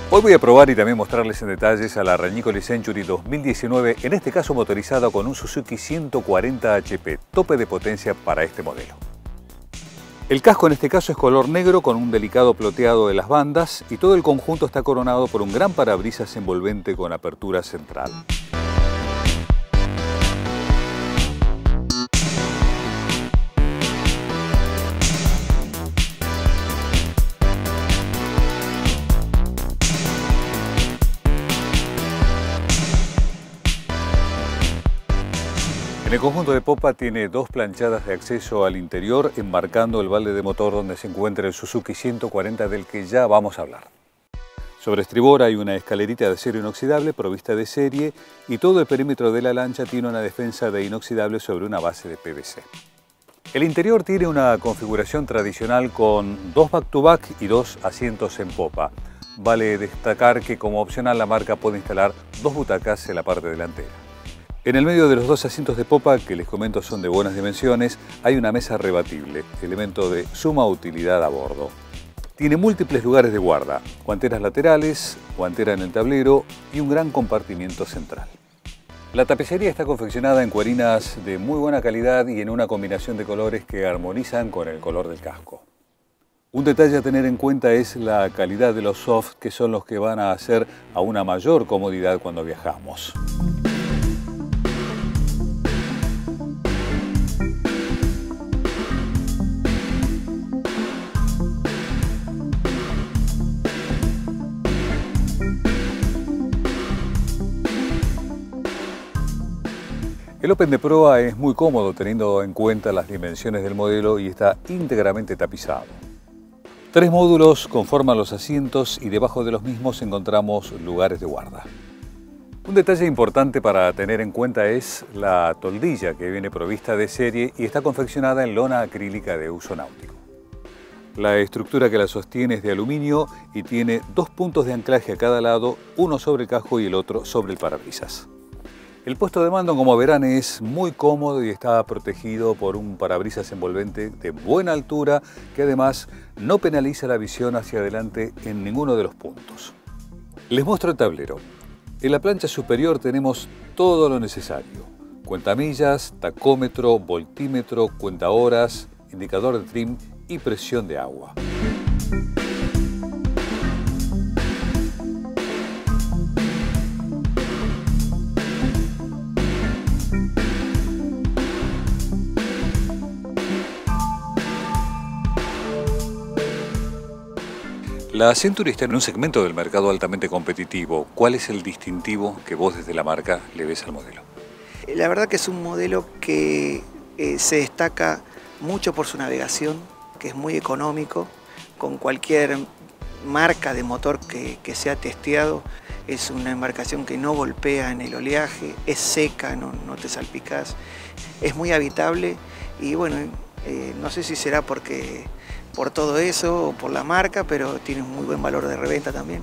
Hoy voy a probar y también mostrarles en detalles a la Ranicoli Century 2019, en este caso motorizada con un Suzuki 140 HP, tope de potencia para este modelo. El casco en este caso es color negro con un delicado ploteado de las bandas y todo el conjunto está coronado por un gran parabrisas envolvente con apertura central. En el conjunto de popa tiene dos planchadas de acceso al interior, enmarcando el balde de motor donde se encuentra el Suzuki 140 del que ya vamos a hablar. Sobre estribor hay una escalerita de acero inoxidable provista de serie y todo el perímetro de la lancha tiene una defensa de inoxidable sobre una base de PVC. El interior tiene una configuración tradicional con dos back-to-back y dos asientos en popa. Vale destacar que como opcional la marca puede instalar dos butacas en la parte delantera. En el medio de los dos asientos de popa, que les comento son de buenas dimensiones, hay una mesa rebatible, elemento de suma utilidad a bordo. Tiene múltiples lugares de guarda, guanteras laterales, guantera en el tablero y un gran compartimiento central. La tapicería está confeccionada en cuerinas de muy buena calidad y en una combinación de colores que armonizan con el color del casco. Un detalle a tener en cuenta es la calidad de los soft, que son los que van a hacer a una mayor comodidad cuando viajamos. El Open de proa es muy cómodo teniendo en cuenta las dimensiones del modelo y está íntegramente tapizado. Tres módulos conforman los asientos y debajo de los mismos encontramos lugares de guarda. Un detalle importante para tener en cuenta es la toldilla, que viene provista de serie y está confeccionada en lona acrílica de uso náutico. La estructura que la sostiene es de aluminio y tiene dos puntos de anclaje a cada lado, uno sobre el casco y el otro sobre el parabrisas. El puesto de mando, como verán, es muy cómodo y está protegido por un parabrisas envolvente de buena altura que además no penaliza la visión hacia adelante en ninguno de los puntos. Les muestro el tablero. En la plancha superior tenemos todo lo necesario: cuentamillas, tacómetro, voltímetro, cuentahoras, indicador de trim y presión de agua. La Century está en un segmento del mercado altamente competitivo. ¿Cuál es el distintivo que vos desde la marca le ves al modelo? La verdad que es un modelo que se destaca mucho por su navegación, que es muy económico, con cualquier marca de motor que sea testeado. Es una embarcación que no golpea en el oleaje, es seca, no te salpicás, es muy habitable y bueno, no sé si será por todo eso o por la marca, pero tiene un muy buen valor de reventa también.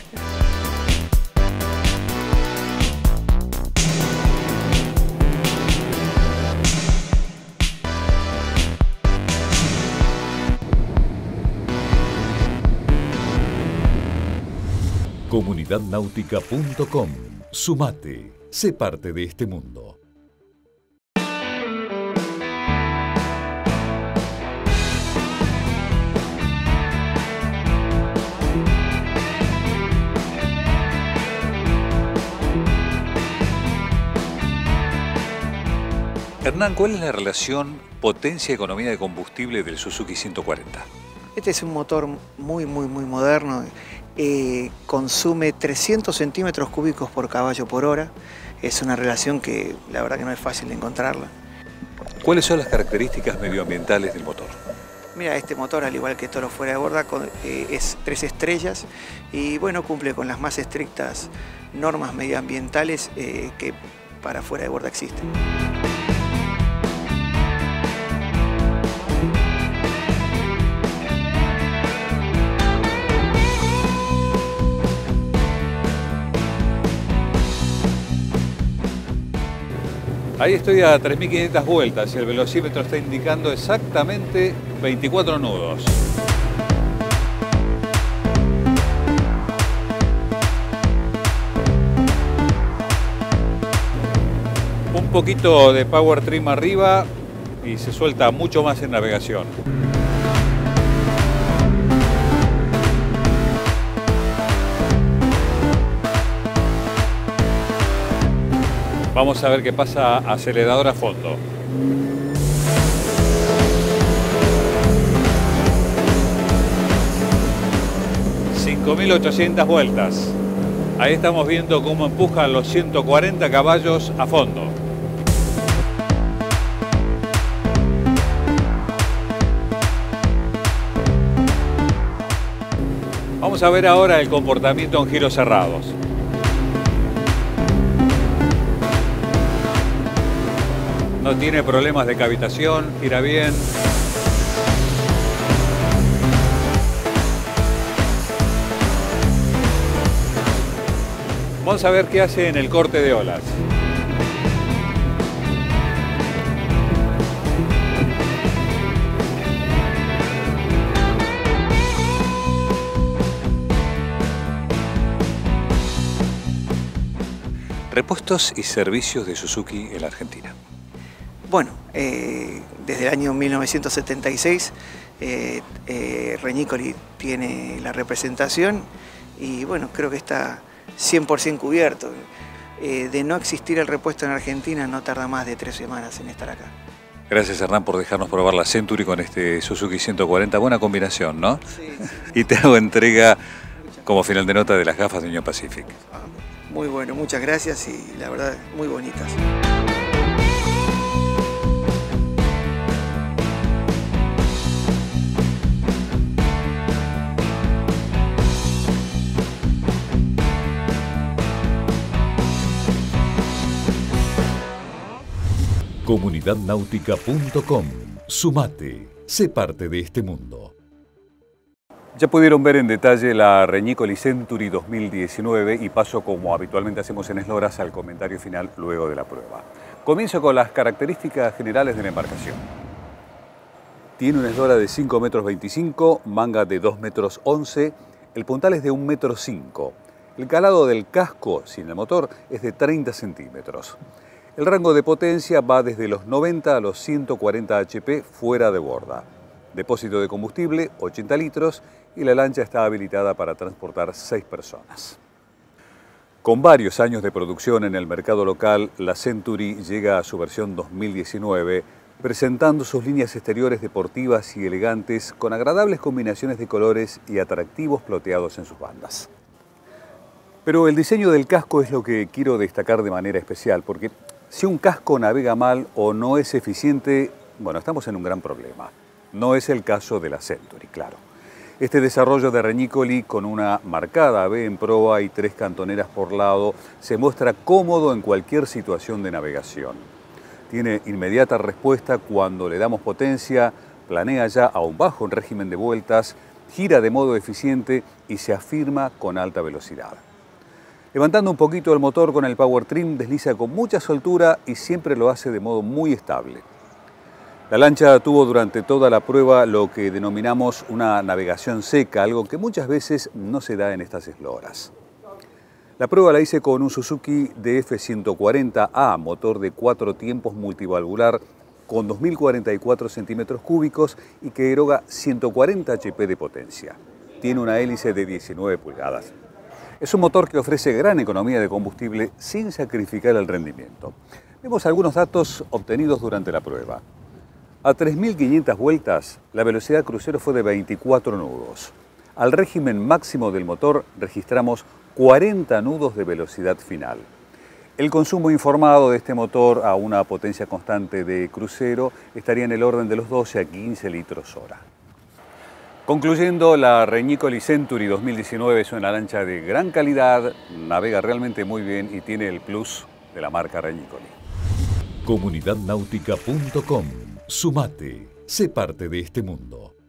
Comunidadnautica.com. Sumate, sé parte de este mundo. Hernán, ¿cuál es la relación potencia-economía de combustible del Suzuki 140? Este es un motor muy moderno, consume 300 centímetros cúbicos por caballo por hora. Es una relación que la verdad que no es fácil de encontrarla. ¿Cuáles son las características medioambientales del motor? Mira, este motor, al igual que todo lo fuera de borda, es 3 estrellas y bueno, cumple con las más estrictas normas medioambientales que para fuera de borda existen. Ahí estoy a 3.500 vueltas y el velocímetro está indicando exactamente 24 nudos. poquito de power trim arriba y se suelta mucho más en navegación. Vamos a ver qué pasa acelerador a fondo. $5.800 vueltas. Ahí estamos viendo cómo empujan los 140 caballos a fondo. Vamos a ver ahora el comportamiento en giros cerrados. No tiene problemas de cavitación, gira bien. Vamos a ver qué hace en el corte de olas. Repuestos y servicios de Suzuki en la Argentina. Bueno, desde el año 1976 Reñicoli tiene la representación y bueno, creo que está 100% cubierto. De no existir el repuesto en Argentina no tarda más de 3 semanas en estar acá. Gracias, Hernán, por dejarnos probar la Century con este Suzuki 140. Buena combinación, ¿no? Sí. Y te hago entrega como final de nota de las gafas de Union Pacific. Muy bueno, muchas gracias y la verdad muy bonitas. Comunidadnáutica.com. Sumate, sé parte de este mundo. Ya pudieron ver en detalle la Reñicoli Century 2019 y paso, como habitualmente hacemos en Esloras, al comentario final luego de la prueba. Comienzo con las características generales de la embarcación. Tiene una eslora de 5,25 m, manga de 2,11 m, el puntal es de 1,5 m. El calado del casco sin el motor es de 30 centímetros. El rango de potencia va desde los 90 a los 140 HP fuera de borda. Depósito de combustible, 80 litros, y la lancha está habilitada para transportar 6 personas. Con varios años de producción en el mercado local, la Century llega a su versión 2019, presentando sus líneas exteriores deportivas y elegantes con agradables combinaciones de colores y atractivos ploteados en sus bandas. Pero el diseño del casco es lo que quiero destacar de manera especial, porque si un casco navega mal o no es eficiente, bueno, estamos en un gran problema. No es el caso de la Century, claro. Este desarrollo de Reñicoli, con una marcada B en proa y 3 cantoneras por lado, se muestra cómodo en cualquier situación de navegación. Tiene inmediata respuesta cuando le damos potencia, planea ya a un bajo en régimen de vueltas, gira de modo eficiente y se afirma con alta velocidad. Levantando un poquito el motor con el power trim, desliza con mucha soltura y siempre lo hace de modo muy estable. La lancha tuvo durante toda la prueba lo que denominamos una navegación seca, algo que muchas veces no se da en estas esloras. La prueba la hice con un Suzuki DF140A, motor de 4 tiempos multivalvular con 2.044 centímetros cúbicos y que eroga 140 HP de potencia. Tiene una hélice de 19 pulgadas. Es un motor que ofrece gran economía de combustible sin sacrificar el rendimiento. Vemos algunos datos obtenidos durante la prueba. A 3.500 vueltas, la velocidad crucero fue de 24 nudos. Al régimen máximo del motor registramos 40 nudos de velocidad final. El consumo informado de este motor a una potencia constante de crucero estaría en el orden de los 12 a 15 litros hora. Concluyendo, la Reñicoli Century 2019 es una lancha de gran calidad, navega realmente muy bien y tiene el plus de la marca Reñicoli. Comunidadnáutica.com. Sumate, sé parte de este mundo.